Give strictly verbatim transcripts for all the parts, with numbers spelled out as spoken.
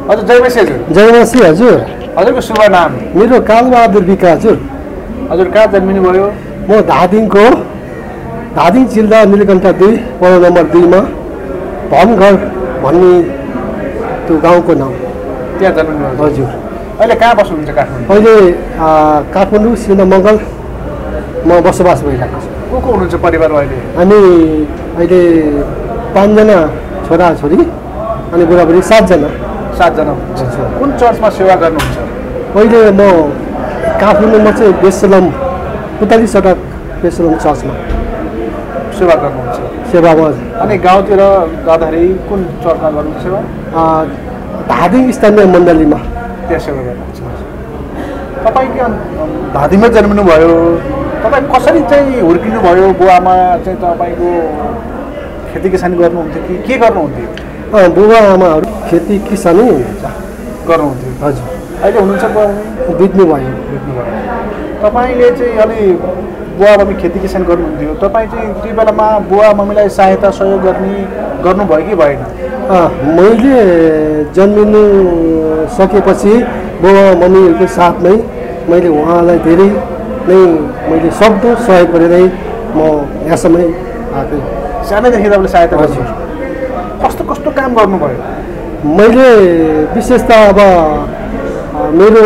हजुर जयमसी हजुर जयमसी हजुर हजुरको शुभ नाम मेरो कालबहादुर विका हजुर हजुर कहाँ जन्मिनु भयो म धादिङको धादिङ जिल्ला नीलकण्ठ दुई वडा नम्बर दुईमा भनघर भन्ने त्यो गाउँको नाम त्यहाँ जन्मिनु भयो हजुर अहिले कहाँ बस्नुहुन्छ काठमाडौँ अहिले काठमाडौँ सिनेमङ्गलमा बसोबास भइरहेको छ को को हुनुहुन्छ परिवारमा अहिले हामी अहिले पाँचजना छोराछोरी अनि बुढाबुढी सातजना सातजना हुनुहुन्छ कुन चर्चमा सेवा गर्नुहुन्छ अहिले म काठमाडौँमा चाहिँ बेसलम पुतली सडक बेसलम चर्चमा सेवा गर्नुहुन्छ सेवामा अनि गाउँतिर जाँदाखेरि कुन चर्चमा गर्नुहुन्छ सेवा धादिङ स्थानीय मण्डलीमा त्यहाँ सेवा गर्नुहुन्छ तपाईँ के धादिङमै जन्मिनु भयो तपाईँ कसरी चाहिँ हुर्किनु भयो बुवामा चाहिँ तपाईँको खेती किसानी गर्नुहुन्थ्यो कि के गर्नुहुन्थ्यो बुबा आमाहरू खेती किसानै हुनुहुन्छ गर्नुहुन्थ्यो हजुर अहिले हुनुहुन्छ बित्नु भयो बित्नु भयो तपाईँले चाहिँ अलि बुवा मम्मी खेती किसान गर्नुहुन्थ्यो तपाईँ चाहिँ त्यो बेलामा बुवा मम्मीलाई सहायता सहयोग गर्ने गर्नुभयो कि भएन मैले जन्मिनु सकेपछि बुवा मम्मीहरूको साथमै मैले उहाँलाई धेरै नै मैले सक्दो सहयोग गरेरै म यहाँसम्म आएको सानैदेखि तपाईँले सहायता हजुर कस्तो कस्तो काम गर्नुभयो मैले विशेष त अब मेरो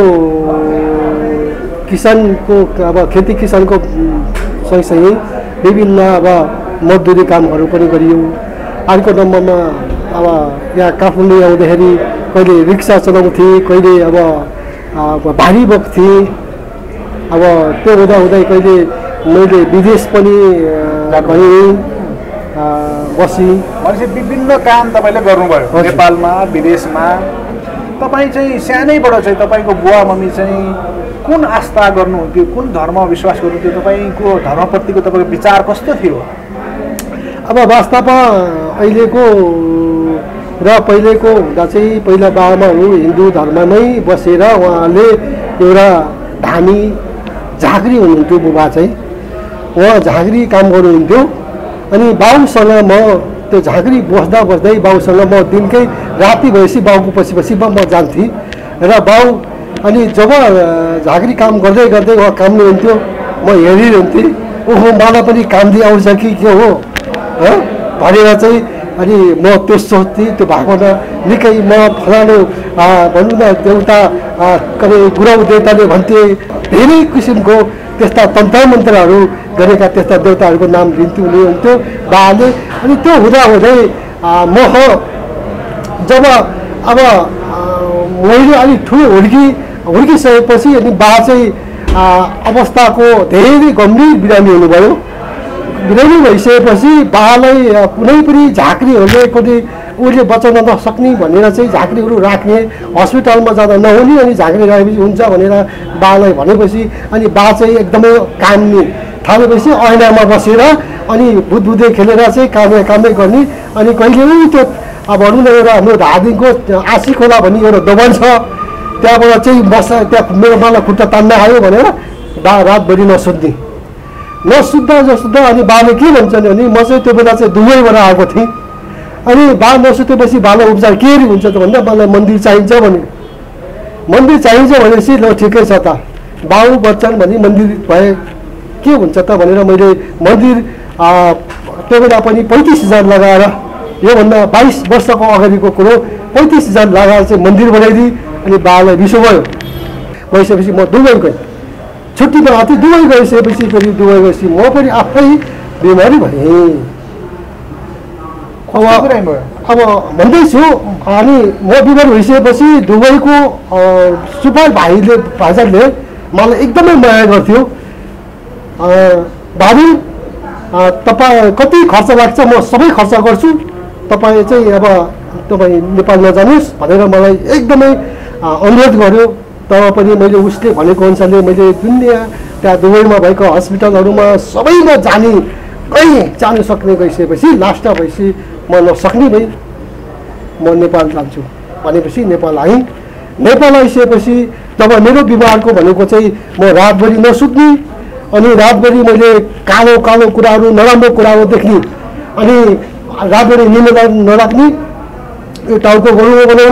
किसानको अब खेती किसानको सँगसँगै विभिन्न अब मजदुरी कामहरू पनि गरियो अर्को नम्बरमा अब यहाँ काठमाडौँ आउँदाखेरि कहिले रिक्सा चलाउँथेँ कहिले अब भारी बोक्थेँ अब त्यो हुँदा हुँदै कहिले मैले विदेश पनि गएँ बसी भनेपछि विभिन्न काम तपाईँले गर्नुभयो नेपालमा विदेशमा तपाईँ चाहिँ सानैबाट चाहिँ तपाईँको बुवा मम्मी चाहिँ कुन आस्था गर्नुहुन्थ्यो कुन धर्म विश्वास गर्नुहुन्थ्यो तपाईँको धर्मप्रतिको तपाईँको विचार कस्तो थियो अब वास्तवमा अहिलेको र पहिलेको हुँदा चाहिँ पहिला बाबामाहरू हिन्दू धर्ममै बसेर उहाँले एउटा धामी झाँक्री हुनुहुन्थ्यो बुबा चाहिँ उहाँ झाँक्री काम गर्नुहुन्थ्यो अनि बाउसँग म त्यो झाँक्री बस्दा बस्दै बाउसँग म दिनकै राति भएपछि बाउको पछि पछि म जान्थेँ र बाउ अनि जब झाँक्री काम गर्दै गर्दै उहाँ काम्नुहुन्थ्यो म हेरिरहन्थेँ ओहो मलाई पनि काम दिइ आउँछ कि के हो भनेर चाहिँ अनि म त्यो सोच्थेँ त्यो भावना निकै म फलानु भनौँ न देउता कहिले गुराउ देउताले भन्थे धेरै किसिमको त्यस्ता तन्त्र मन्त्रहरू गरेका त्यस्ता देउताहरूको नाम लिन्थ्यो हुनुहुन्थ्यो बाले अनि त्यो हुँदा हुँदै म जब अब मैले अलिक ठुलो हुर्की हुर्किसकेपछि अनि बा चाहिँ अवस्थाको धेरै गम्भीर बिरामी हुनुभयो बिरामी भइसकेपछि बालाई कुनै पनि झाँक्रीहरूले कुनै उसले बचाउन नसक्ने भनेर चाहिँ झाँक्रीहरू राख्ने हस्पिटलमा जाँदा नहुने अनि झाँक्री राखेपछि हुन्छ भनेर बालाई भनेपछि अनि बा चाहिँ एकदमै काम्ने थालेपछि ऐनामा बसेर अनि बुद्धबुद्धे खेलेर चाहिँ कामै कामै गर्ने अनि कहिले पनि त्यो अब भनौँ न एउटा हाम्रो धादिङको आँसी खोला भन्ने एउटा दोबन छ त्यहाँबाट चाहिँ बस्दा त्यहाँ मेरो मलाई खुट्टा तान्न आयो भनेर बा रातभरि नसुत्ने नसुत्दा नसुत्दा अनि बाले के भन्छन् भने म चाहिँ त्यो बेला चाहिँ दुबईबाट आएको थिएँ अनि बा नसुतेपछि बालाई उपचार के हुन्छ त भन्दा मलाई मन्दिर चाहिन्छ भने मन्दिर चाहिन्छ भनेपछि ल ठिकै छ त बाउ बच्चन भने मन्दिर भए के हुन्छ त भनेर मैले मन्दिर त्यो बेला पनि पैँतिस हजार लगाएर योभन्दा बाइस वर्षको अगाडिको कुरो पैँतिस हजार लगाएर चाहिँ मन्दिर बनाइदिएँ अनि बालाई विसो भयो भइसकेपछि म दुबई गएँ छुट्टीमा आएको थिएँ दुबई गइसकेपछि फेरि दुबई गएपछि म पनि आफै बिमारी भएँ अब अब भन्दैछु अनि म बिमारी भइसकेपछि दुबईको सुपर भाइले भाइजानले मलाई एकदमै माया गर्थ्यो भाइ तपाईँ कति खर्च लाग्छ म सबै खर्च गर्छु तपाईँ चाहिँ अब तपाईँ नेपाल नजानुहोस् भनेर मलाई एकदमै अनुरोध गर्यो तर पनि मैले उसले भनेको अनुसारले मैले दुनियाँ त्यहाँ दुबईमा भएको हस्पिटलहरूमा सबैमा जाने कहीँ जानु सक्ने गइसकेपछि लास्टमा भएपछि म नसक्ने भएँ म नेपाल जान्छु भनेपछि नेपाल आएँ नेपाल आइसकेपछि जब मेरो बिमारको भनेको चाहिँ म रातभरि नसुत्ने अनि रातभरि मैले कालो कालो कुराहरू नराम्रो कुराहरू देख्ने अनि रातभरि निमेला नराख्ने यो टाउको गरुवा बनाउने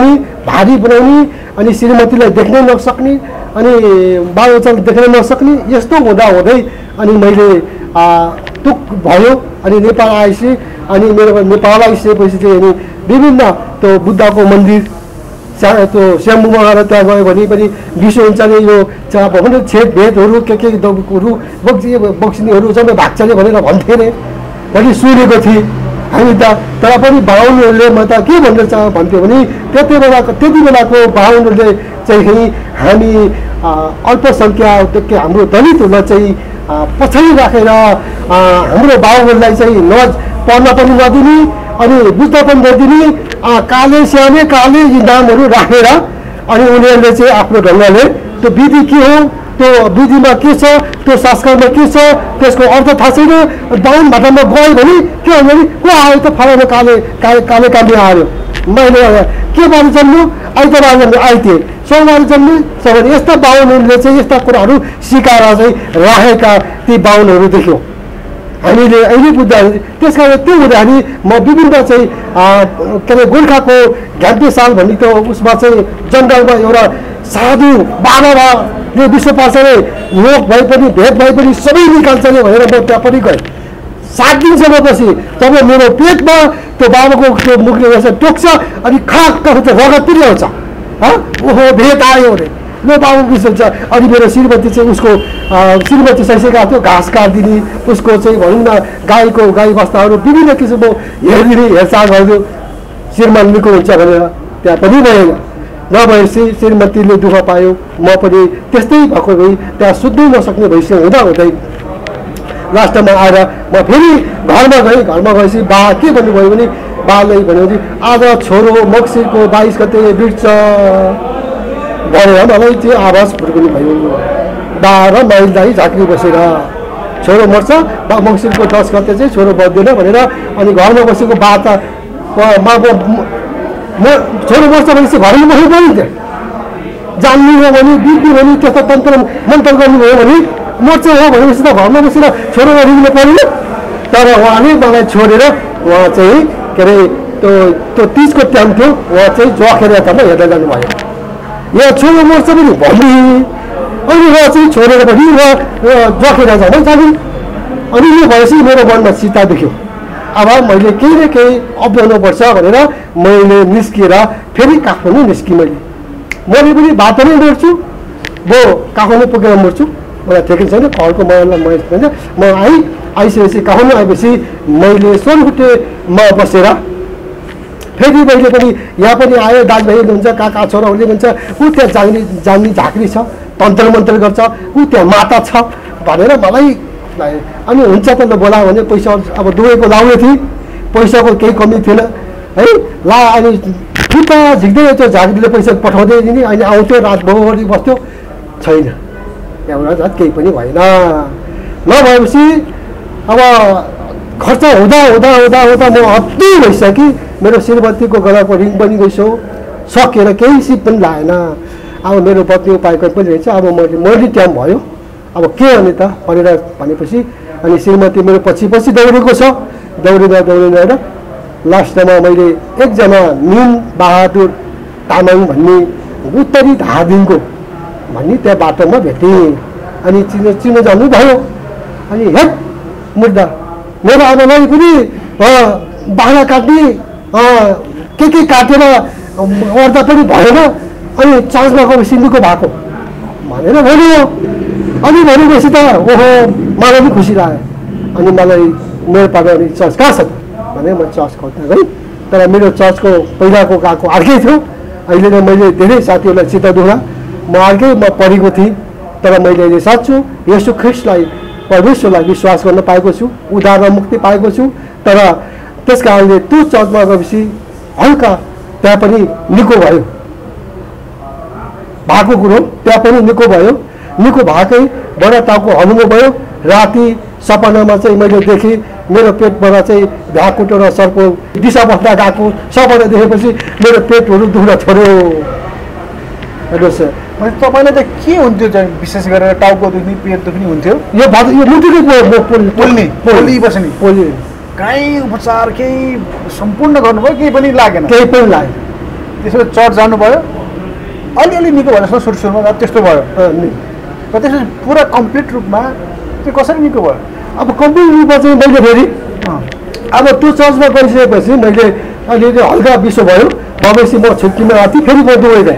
भारी बनाउने अनि श्रीमतीलाई देख्नै नसक्ने अनि बालबच्चालाई देख्नै नसक्ने यस्तो हुँदा हुँदै अनि मैले तुक भयो अनि नेपाल आएपछि अनि मेरो नेपाल आइसकेपछि चाहिँ अनि विभिन्न त्यो बुद्धको मन्दिर त्यो स्याम्बुमा गएर त्यहाँ गयो भने पनि विश्व हुन्छ नि यो भनौँ न छेद भेदहरू के के दहरू बक्सी बक्सिनीहरू सबै भाग्छ अरे भनेर भन्थे अरे मैले सुनेको थिएँ हामी त तर पनि बाहुनहरूले म त के भन्न चाह भन्थ्यो भने त्यति बेलाको त्यति बेलाको बाहुनहरूले चाहिँ हामी अल्पसङ्ख्यक के हाम्रो दलितहरूलाई चाहिँ पछाडि राखेर हाम्रो बाहुनहरूलाई चाहिँ न पढ्न पनि नदिने अनि बुझ्न पनि नदिने काले स्यामे काले यी नामहरू राखेर अनि उनीहरूले चाहिँ आफ्नो ढङ्गले त्यो विधि के हो त्यो विधिमा के छ त्यो संस्कारमा के छ त्यसको अर्थ थाहा छैन बाहुन भाटामा गयो भने के हो भने को आयो त फलानु काले काले काले काले आयो मैले के बारे जन्म्यो आइतबार जन्म्यो आइते सोमबार जन्म्यो सोमबार यस्ता बाहुनहरूले चाहिँ यस्ता कुराहरू सिकाएर चाहिँ राखेका ती बाहुनहरू देख्यौँ हामीले अहिले बुझ्दा त्यस कारण त्यो हुँदाखेरि म विभिन्न चाहिँ के अरे गोर्खाको घ्याम्पे साल भन्ने त्यो उसमा चाहिँ जङ्गलमा एउटा साधु बाबाले विश्व पार्छले लोक भए पनि भेद भए पनि सबै निकाल्छ नि भनेर म त्यहाँ पनि गएँ सात दिनसम्म बसेँ तब मेरो पेटमा त्यो बाबाको त्यो मुखले रहेछ टोक्छ अनि खाक रगत पनि आउँछ ओहो भेद आयो अरे ल बाबु विश्व हुन्छ अनि मेरो श्रीमती चाहिँ उसको श्रीमती सैसेका थियो घाँस काटिदिने उसको चाहिँ भनौँ न गाईको गाई बस्ताहरू विभिन्न किसिमको हेरिदिने हेरचाह गरिदियो श्रीमान निको हुन्छ भनेर त्यहाँ पनि भएन नभएपछि श्रीमतीले दुःख पायो म पनि त्यस्तै भएको भई त्यहाँ सुत्नै नसक्ने भइसक्यो हुँदा हुँदै लास्टमा आएर म फेरि घरमा गएँ घरमा गएपछि बा के भन्नुभयो भने बाले भनेपछि आज छोरो मक्सिरको बाइस गते बिर्छ भनेर मलाई त्यो आवाज फुर्किनु भयो बाह्र माइल दाई झाँक्री बसेर छोरो मर्छ बा मक्सिरको दस गते चाहिँ छोरो बढ्दैन भनेर अनि घरमा बसेको बा त म छोरो मर्छ भनेपछि घरमा बस्नु पऱ्यो नि त्यहाँ जान्नु हो भने बित्नु भने त्यस्तो तन्त्र मन्त्र गर्नुभयो भने मर्छ हो भनेपछि त घरमा बसेर छोरो रिङ्नु पऱ्यो तर उहाँले मलाई छोडेर उहाँ चाहिँ के अरे त्यो त्यो तिजको टाइम थियो उहाँ चाहिँ जखेर यतामा हेर्दै जानुभयो यहाँ छोरो मर्छ पनि भन्ने अनि उहाँ चाहिँ छोडेर पनि उहाँ जखेर जाँदै जाने अनि यो भएपछि मेरो मनमा चिन्ता देख्यो अब मैले केही न केही अप्नाउनुपर्छ भनेर मैले निस्किएर फेरि काठमाडौँ निस्केँ मैले मैले पनि बाटो नै मर्छु म काठमाडौँ पुगेर मर्छु मलाई ठेकै छैन घरको मलाई म म आएँ आइसकेपछि काठमाडौँ आएपछि मैले सोनगुटेमा बसेर फेरि मैले पनि यहाँ पनि आयो दाजुभाइ हुन्छ काका छोराहरूले भन्छ ऊ त्यहाँ जाने जान्ने झाँक्री छ तन्त्र मन्त्र गर्छ ऊ त्यहाँ माता छ भनेर मलाई अनि हुन्छ त ल बोला भने पैसा अब दुवैको लाउने थिएँ पैसाको केही कमी थिएन है ला अनि खुट्टा झिक्दै त्यो झाँक्रीले पैसा पठाउँदै दिने अहिले आउँथ्यो रातभरि बस्थ्यो छैन एउटा झन् केही पनि भएन नभएपछि अब खर्च हुँदा हुँदा हुँदा हुँदा म हत्तु भइसकेँ मेरो श्रीमतीको गलाको रिङ पनि गइसो सकेर केही सिप पनि लागेन अब मेरो पत्नी उपायको पनि रहेछ अब मैले मैले टाइम भयो अब के गर्ने त भनेर भनेपछि अनि श्रीमती मेरो पछि पछि दौडेको छ दौडिँदा दौडिँदा लास्टमा मैले एकजना निम बहादुर तामाङ भन्ने उत्तरी धादिङको भन्ने त्यहाँ बाटोमा भेटेँ अनि चिनो चिनो जानुभयो अनि हेट मुर्दा मेरो आमालाई पनि बाख्रा काट्ने के के काटेर ओर्दा पनि भएन अनि चर्चमा गएपछि निको भएको भनेर भन्यो अनि भनेपछि त ओहो मलाई पनि खुसी लाग्यो अनि मलाई मेरो पाउने चर्च कहाँ छ भने म चर्च खोज्दा गएँ तर मेरो चर्चको पहिलाको गएको अर्कै थियो अहिले त मैले धेरै साथीहरूलाई चित्त दुख्दा म अर्कै म पढेको थिएँ तर मैले अहिले साँच्छु यसो ख्रिस्टलाई परमेश्वरलाई विश्वास गर्न पाएको छु उद्धार र मुक्ति पाएको छु तर त्यस कारणले त्यो चर्चमा गएपछि हल्का त्यहाँ पनि निको भयो भएको कुरो त्यहाँ पनि निको भयो निको भएकै बडा टाउको हल्नु भयो राति सपनामा चाहिँ मैले देखेँ मेरो पेटबाट चाहिँ भ्याकुटो र सर्पो दिशा बस्दा गएको सपना देखेपछि मेरो पेटहरू दुख्न छोड्यो हेर्नुहोस् तपाईँलाई त के हुन्थ्यो चाहिँ विशेष गरेर टाउको दुख्ने पेट दुख्ने हुन्थ्यो यो यो मुटुकै पोल्ने पोली बस्ने पोली काहीँ उपचार केही सम्पूर्ण गर्नुभयो केही पनि लागेन केही पनि लागेन त्यसो चर्च जानुभयो अलिअलि निको भयो जस्तो सुरु सुरुमा त्यस्तो भयो र त्यसपछि पुरा कम्प्लिट रूपमा त्यो कसरी निको भयो? अब कम्प्लिट रूपमा चाहिँ मैले फेरि अब त्यो चर्चमा गइसकेपछि मैले अलिअलि हल्का विश्व भयो भएपछि म छुट्टीमा आएको थिएँ फेरि म दुबई गएँ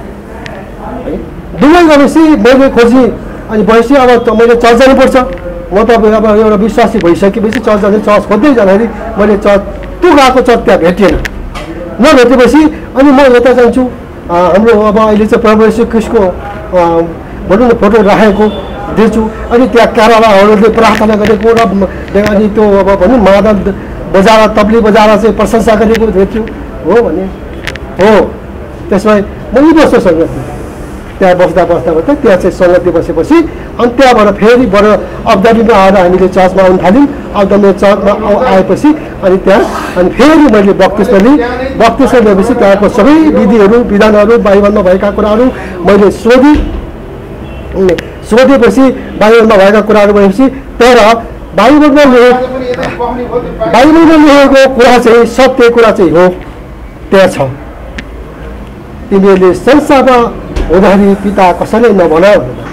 दुबई गएपछि मैले खोजी अनि भएपछि अब त मैले चर्च जानुपर्छ म त अब एउटा विश्वासी भइसकेपछि चर्च जाने चर्च खोज्दै जाँदाखेरि मैले चर्च त्यो गएको चर्च त्यहाँ भेटिएन नभेटेपछि अनि म यता जान्छु हाम्रो अब अहिले चाहिँ प्रभु येशू ख्रीष्टको भनौँ न फोटो राखेको देख्छु अनि त्यहाँ केरलाहरूले प्रार्थना गरेको र अनि त्यो अब भनौँ मादल बजाएर तब्ली बजाएर चाहिँ प्रशंसा गरेको देख्छु हो भने हो त्यसमा म यी बस्छु सङ्गति त्यहाँ बस्दा बस्दा बस्दा त्यहाँ चाहिँ सङ्गति बसेपछि अनि त्यहाँबाट फेरि बर अब्दामीमा आएर हामीले चर्चमा आउनु थाल्यौँ अब्दामी चर्चमा आएपछि अनि त्यहाँ अनि फेरि मैले बक्तिस्मा लिएँ बक्तिस्मा लिएपछि त्यहाँको सबै विधिहरू विधानहरू बाइबलमा भएका कुराहरू मैले सोधेँ सोधेपछि बाइबलमा भएका कुराहरू भएपछि तर बाइबलमा लेखेको बाइबलमा लेखेको कुरा चाहिँ सत्य कुरा चाहिँ हो त्यहाँ छ तिमीहरूले संसारमा हुँदाखेरि पिता कसैले नभन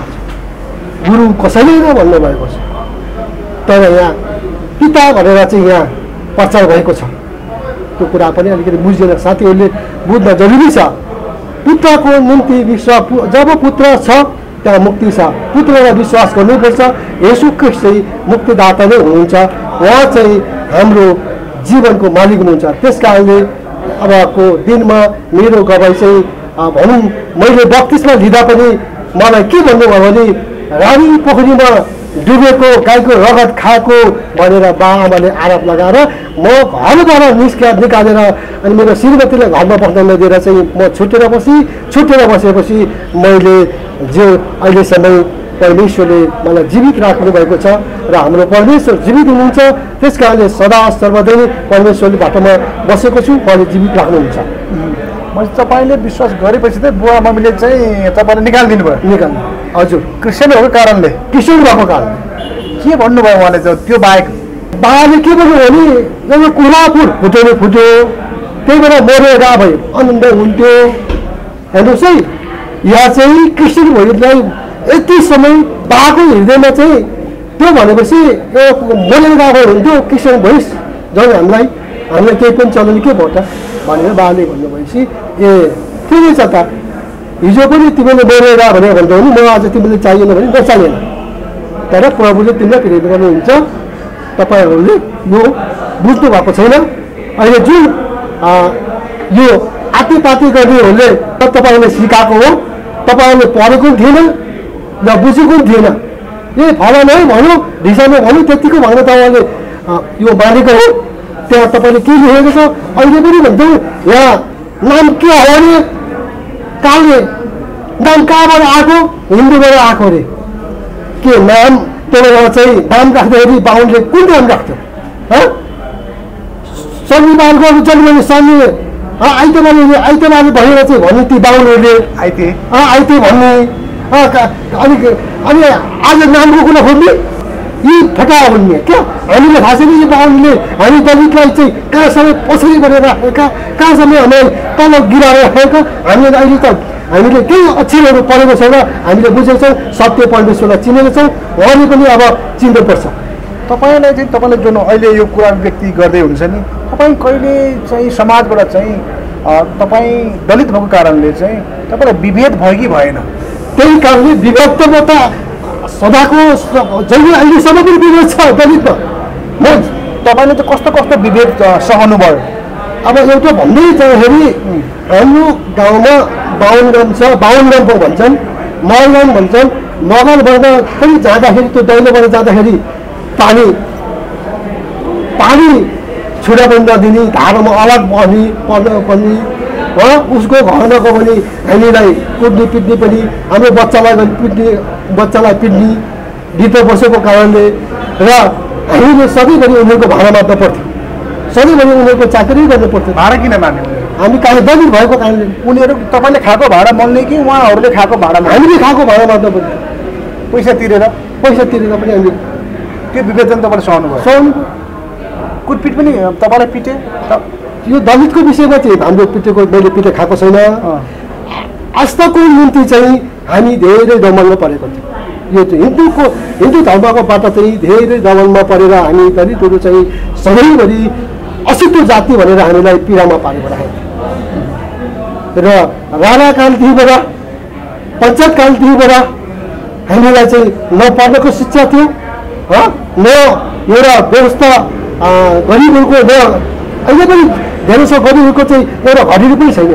गुरु कसैले नभन्नु भएको छ तर यहाँ पिता भनेर चाहिँ यहाँ प्रचार भएको छ त्यो कुरा पनि अलिकति बुझ्दैन साथीहरूले बुझ्न जरुरी छ पुत्रको निम्ति विश्वास जब पुत्र छ त्यहाँ मुक्ति छ पुत्रलाई विश्वास गर्नुपर्छ येशू ख्रीष्ट चाहिँ मुक्तिदाता नै हुनुहुन्छ उहाँ चाहिँ हाम्रो जीवनको मालिक हुनुहुन्छ त्यस कारणले अबको दिनमा मेरो गवाई चाहिँ भनौँ मैले बत्तिसमा लिँदा पनि मलाई के भन्नुभयो भने रानी पोखरीमा डुबेको गाईको रगत खाएको भनेर बाआमाले आरोप लगाएर म घरबाट निस्का निकालेर अनि मेरो श्रीमतीलाई घरमा बस्न नदिएर चाहिँ म छुटेर बसेँ छुटेर बसेपछि मैले जो अहिलेसम्म परमेश्वरले मलाई जीवित राख्नु भएको छ र हाम्रो परमेश्वर जीवित हुनुहुन्छ त्यस कारणले सदा सर्वदै परमेश्वरले बाटोमा बसेको छु उहाँले जीवित राख्नुहुन्छ मैले तपाईँले विश्वास गरेपछि चाहिँ बुवा मम्मीले चाहिँ तपाईँले निकालिदिनु भयो निकाल्नु हजुर क्रिस्चियन भएको कारणले क्रिस्चियन भएको कारण के भन्नुभयो उहाँले चाहिँ त्यो बाहेक बाले के भन्नु भने जब कुरापुर फुट्यो फुट्यो त्यही भएर मरेर भयो आनन्द हुन्थ्यो हेर्नुहोस् है यहाँ चाहिँ क्रिस्चियन भइलाई यति समय बाको हृदयमा चाहिँ त्यो भनेपछि मरेर गएको हुन्थ्यो क्रिस्चियन भइस झन् हामीलाई हामीलाई केही पनि चलाउने के भयो त भनेर बाले भन्नुभएपछि ए के छ त हिजो पनि तिमीले मरेर भनेर भन्दा पनि म आज तिमीले चाहिएन भने नचाहिएन तर प्रभुले तिमीलाई प्रेम गर्नुहुन्छ तपाईँहरूले यो बुझ्नु भएको छैन अहिले जुन यो आतिपाती गर्नेहरूले तपाईँहरूले सिकाएको हो तपाईँहरूले पढेको पनि थिएन र बुझेको पनि थिएन ए फलाना है भन्यो ढिसामा भन्यो त्यतिको भनेर तपाईँले यो मानेको हो त्यहाँ तपाईँले के लेखेको छ अहिले पनि भन्छौँ यहाँ नाम के हो अरे काले नाम कहाँबाट आएको हिन्दूबाट आएको अरे के नाम त्यसमा चाहिँ नाम राख्दाखेरि बाहुनले कुन नाम राख्थ्यो शनिबारको जन्मले शनि आइतबार आइतबार भनेर चाहिँ भन्ने ती बाहुनहरूले आइते आइते भन्ने अलिक अनि आज नामको कुरा खोज्ने यी फटा भन्ने क्या हामीले थाहा छैन यो बाहुनले हामी दलितलाई चाहिँ कहाँसम्म पछाडि गरेर राखेका कहाँसम्म हामीलाई तल गिराएर राखेका हामीले अहिले त हामीले केही अक्षरहरू पढेको छैन हामीले बुझेको छौँ सत्य परमेश्वरलाई चिनेको छौँ उहाँले पनि अब चिन्नुपर्छ तपाईँलाई चाहिँ तपाईँले जुन अहिले यो कुरा व्यक्ति गर्दै हुनुहुन्छ नि तपाईँ कहिले चाहिँ समाजबाट चाहिँ तपाईँ दलित भएको कारणले चाहिँ तपाईँलाई विभेद भयो कि भएन त्यही कारणले विभक्तमा त सदाको जहिले अहिलेसम्म पनि विभेद छ दलितमा म तपाईँले चाहिँ कस्तो कस्तो विभेद सहनु भयो अब एउटा भन्दै जाँदाखेरि हाम्रो गाउँमा बाहुन गाउँ छ बाहुन गाउँ पो भन्छन् मल गाउँ भन्छन् मगलबाट पनि जाँदाखेरि त्यो दैलोबाट जाँदाखेरि पानी पानी छुरा पनि नदिने धारोमा अलग बस्ने पर्न पनि हो उसको घर नगयो भने हामीलाई कुट्ने पिट्ने पनि हाम्रो बच्चालाई पिट्ने बच्चालाई पिट्ने भित्र बसेको कारणले र हामीले सधैँभरि उनीहरूको भाडा मार्न पर्थ्यो सधैँभरि उनीहरूको चाकरी गर्नु पर्थ्यो भाडा किन मान्यो हामी कहाँ दलित भएको कारणले उनीहरू तपाईँले खाएको भाडा मल्ने कि उहाँहरूले खाएको भाडा हामीले खाएको भाडा मार्न पर्थ्यो पैसा तिरेर पैसा तिरेर पनि हामीले त्यो विभेदन तपाईँले सहनु भयो सहनु कुटपिट पनि तपाईँलाई पिटे यो दलितको विषयमा चाहिँ हाम्रो पिटेको मैले पिटे खाएको छैन। आस्थाको निम्ति चाहिँ हामी धेरै दमनमा परेको थियौँ। यो चाहिँ हिन्दूको हिन्दू धर्मकोबाट चाहिँ धेरै दमनमा परेर हामी दलितहरू चाहिँ सधैँभरि अशुद्ध जाति भनेर हामीलाई पीडामा पारेको राखेको थियो। र राणाकालदेखिबाट पञ्चायतकालदेखिबाट हामीलाई चाहिँ नपढ्नको शिक्षा थियो, न एउटा व्यवस्था गरिबहरूको न अहिले पनि धेरै छ गरिबहरूको चाहिँ एउटा घरेलु पनि छैन।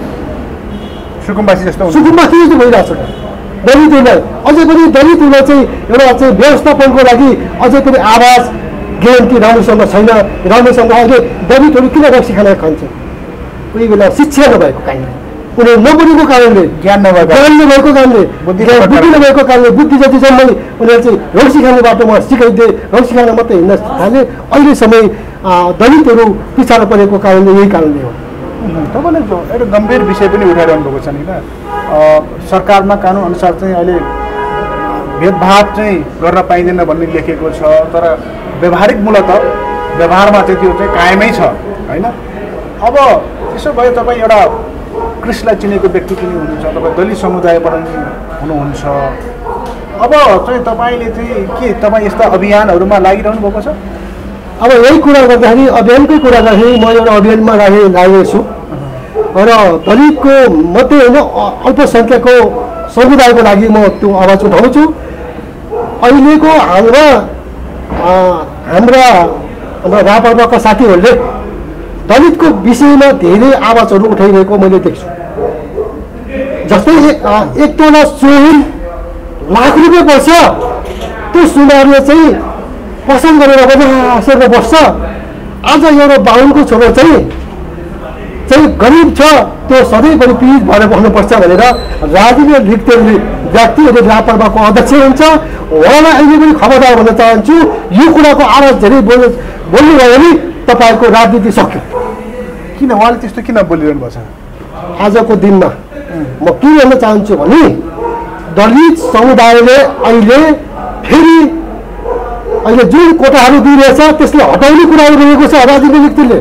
सुकुम्बासी जस्तो सुकुम्बासी जस्तो भइरहेको छ। दलितहरूलाई अझै पनि दलितहरूलाई चाहिँ एउटा चाहिँ व्यवस्थापनको लागि अझै पनि आवाज ग्यारेन्टी राम्रोसँग छैन। राम्रोसँग अहिले दलितहरू किन रक्सी खाना खान्छ? कोही बेला शिक्षा नभएको कारणले, उनीहरू नबुझेको कारणले, ज्ञान नभएको ज्ञान नभएको कारणले, बुद्धि नभएको कारणले, बुद्धि जति जन्मै उनीहरू चाहिँ रक्सी खाने बाटोमा सिकाइदिए, रक्सी खाना मात्रै हिँड्न थाले। अहिले समय दलितहरू पछाडि परेको कारणले यही कारणले हो। तपाईँले एउटा गम्भीर विषय पनि उठाइरहनु भएको छ नि त, सरकारमा कानुन अनुसार चाहिँ अहिले भेदभाव चाहिँ गर्न पाइँदैन भन्ने लेखेको छ, तर व्यवहारिक मूलत व्यवहारमा चाहिँ त्यो चाहिँ कायमै छ होइन। अब त्यसो भए तपाईँ एउटा कृष्णलाई चिनेको व्यक्ति पनि हुनुहुन्छ, तपाईँ दलित समुदायबाट पनि हुनुहुन्छ। अब चाहिँ तपाईँले चाहिँ के तपाईँ यस्ता अभियानहरूमा लागिरहनु भएको छ? अब यही कुरा गर्दाखेरि अभियानकै कुरा गर्दाखेरि म एउटा अभियानमा लागि लागेको छु र दलितको मात्रै होइन अल्पसङ्ख्यकको समुदायको लागि म त्यो आवाज उठाउँछु। अहिलेको हाम्रा हाम्रा हाम्रा रापाका साथीहरूले दलितको विषयमा धेरै आवाजहरू उठाइरहेको मैले देख्छु। जस्तै एक तोला सुन लाख रुपियाँ पर्छ, त्यो सुनहरूले चाहिँ पसन्द गरेर बजार बस्छ। आज एउटा बाहुनको छोरो चाहिँ चाहिँ गरिब छ, त्यो सधैँभरि पीडित भएर बस्नुपर्छ भनेर राजनीतिक लिप्त व्यक्तिहरू लापरवाहीको अध्यक्ष हुन्छ। उहाँलाई अहिले पनि खबरदार भन्न चाहन्छु, यो कुराको आवाज धेरै बोल्नु बोल्नुभयो भने तपाईँको राजनीति सक्यो। किन उहाँले त्यस्तो किन बोलिरहनु भएको छ? आजको दिनमा म के भन्न चाहन्छु भने दलित समुदायले अहिले फेरि अहिले जुन कोटाहरू दिइरहेछ त्यसले हटाउने कुराहरू रहेको छ राजनीतिक व्यक्तिले।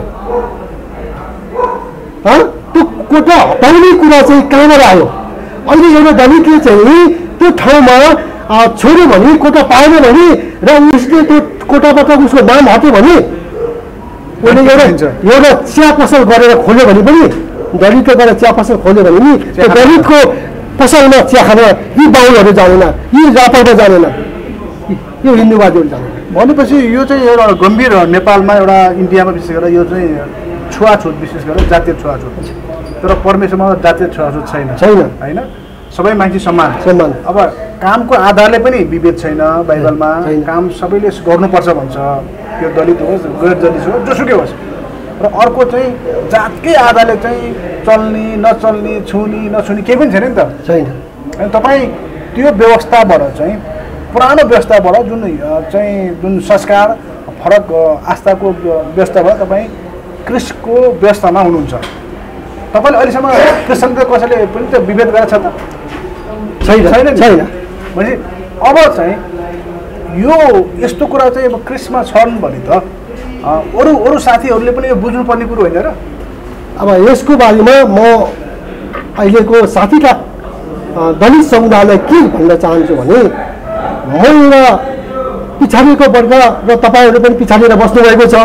त्यो कोटा हटाउने कुरा चाहिँ कहाँबाट आयो? अहिले एउटा दलितले चाहिँ त्यो ठाउँमा छोड्यो भने, कोटा पाएन भने र उसले त्यो कोटाबाट उसको नाम हट्यो भने, उसले एउटा एउटा चिया पसल गरेर खोल्यो भने पनि, दलितले गरेर चिया पसल खोल्यो भने नि त्यो दलितको पसलमा चिया खान यी बाहुनहरू जानेन, यी रापामा जानेन, यो हिन्दूवादीहरू जानेन। भनेपछि यो चाहिँ एउटा गम्भीर नेपालमा एउटा इन्डियामा विशेष गरेर यो चाहिँ छुवाछुत, विशेष गरेर जातीय छुवाछुत। तर परमेश्वरमा जातीय छुवाछुत छैन छैन होइन, सबै मान्छे समान समान। अब कामको आधारले पनि विभेद छैन बाइबलमा, काम सबैले गर्नुपर्छ भन्छ, त्यो दलित होस् गैर दलित होस् जोसुकै होस्। र अर्को चाहिँ जातकै आधारले चाहिँ चल्ने नचल्ने छुने नछुने केही पनि छैन नि त छैन। अनि तपाईँ त्यो व्यवस्थाबाट चाहिँ पुरानो व्यवस्थाबाट जुन चाहिँ जुन संस्कार फरक आस्थाको व्यवस्थाबाट तपाईँ क्रिस्टको व्यवस्थामा हुनुहुन्छ। तपाईँले अहिलेसम्म क्रिस्चियन कसैले पनि त विभेद गरेको छ त छैन छैन छैन। भने अब चाहिँ यो यस्तो कुरा चाहिँ अब क्रिस्टमा छन् भने त अरू अरू साथीहरूले पनि यो बुझ्नुपर्ने कुरो होइन र? अब यसको बारेमा म अहिलेको साथीका दलित समुदायलाई के भन्न चाहन्छु भने, म एउटा पछाडिको वर्ग र तपाईँहरू पनि पछाडिएर बस्नुभएको छ।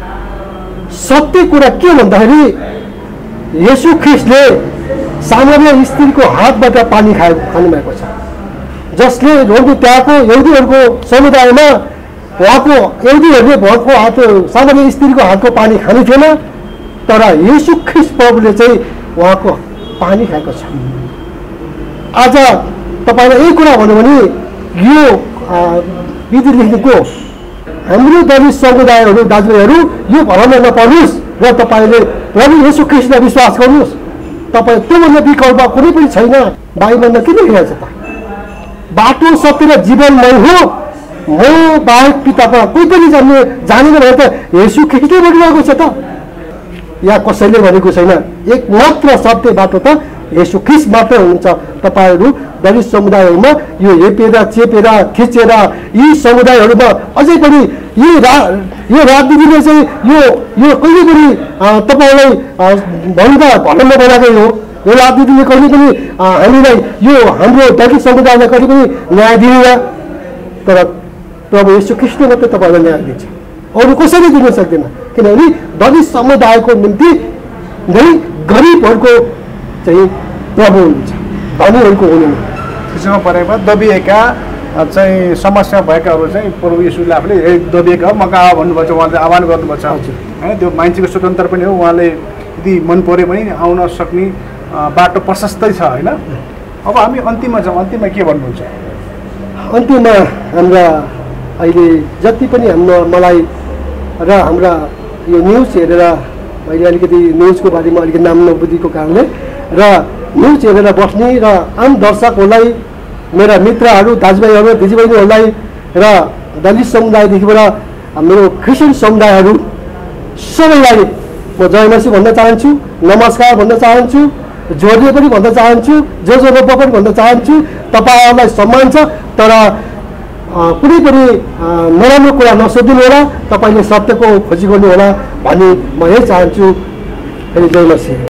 सत्य कुरा के भन्दाखेरि येशू ख्रिस्टले सामान्य स्त्रीको हातबाट पानी खाए खानुभएको छ, जसले रोगी त्यहाँको यहुदीहरूको समुदायमा उहाँको यहुदीहरूले भएको हात सामान्य स्त्रीको हातको पानी खाने थिएन, तर येशू ख्रिस्ट प्रभुले चाहिँ उहाँको पानी खाएको छ। आज तपाईँलाई यही कुरा भन्यो भने यो विधि लेख्नेको हाम्रो दलित समुदायहरू दाजुभाइहरू यो भरमा नपर्नुहोस् र तपाईँले प्रभु येशू ख्रिस्टलाई विश्वास गर्नुहोस्। तपाईँ त्योभन्दा विकल्प कुनै पनि छैन। बाइबलमा के लेखेको छ त? बाटो सत्य र जीवन मै हो, म बाहेक पितामा कोही पनि जान्ने जानेन भने त येशू ख्रिस्टले भन्नुभएको छ त? या कसैले भनेको छैन। एक मात्र सत्य बाटो त येशू ख्रिस्ट मात्रै हुनुहुन्छ। तपाईँहरू दलित समुदायहरूमा यो हेपेर चेपेर खिचेर यी समुदायहरूमा अझै पनि यी रा यो राजनीतिले चाहिँ यो यो कहिले पनि तपाईँलाई भन्दा भन्न बनाएकै हो। यो राजनीतिले कहिले पनि हामीलाई यो हाम्रो दलित समुदायलाई कहिले पनि न्याय दिँदैन। तर प्रभु येशू ख्रिस्टले मात्रै तपाईँलाई न्याय दिन्छ, अरू कसैले दिन सक्दैन। किनभने दलित समुदायको निम्ति नै गरिबहरूको चाहिँ प्रभु हुनुहुन्छ, धनीहरूको हुनुहुन्न। त्यसमा परेमा दबिएका चाहिँ समस्या भएकाहरू चाहिँ प्रभु येशूले आफूले दबिएका हो मका भन्नुभएको छ, उहाँले आह्वान गर्नुभएको छ होइन। त्यो मान्छेको स्वतन्त्र पनि हो, उहाँले यदि मन पऱ्यो भने आउन सक्ने बाटो प्रशस्तै छ होइन। अब हामी अन्तिममा जाउँ, अन्तिममा के भन्नुहुन्छ? अन्तिममा हाम्रा अहिले जति पनि हाम्रो मलाई र हाम्रा यो न्युज हेरेर मैले अलिकति न्युजको बारेमा अलिकति नाम नबुझेको कारणले र न्युज हेरेर बस्ने र आम दर्शकहरूलाई, मेरा मित्रहरू, दाजुभाइहरू, दिदीबहिनीहरूलाई र दलित समुदायदेखिबाट मेरो क्रिस्चियन समुदायहरू सबैलाई म जय मसीह भन्न चाहन्छु, नमस्कार भन्न चाहन्छु, जोडले पनि भन्न चाहन्छु, जो जो रोप पनि भन्न चाहन्छु। तपाईँहरूलाई सम्मान छ, तर कुनै पनि नराम्रो कुरा नसोधिनु होला, तपाईँले सत्यको खोजी गर्नु होला भनी म यही चाहन्छु। जय मसीह।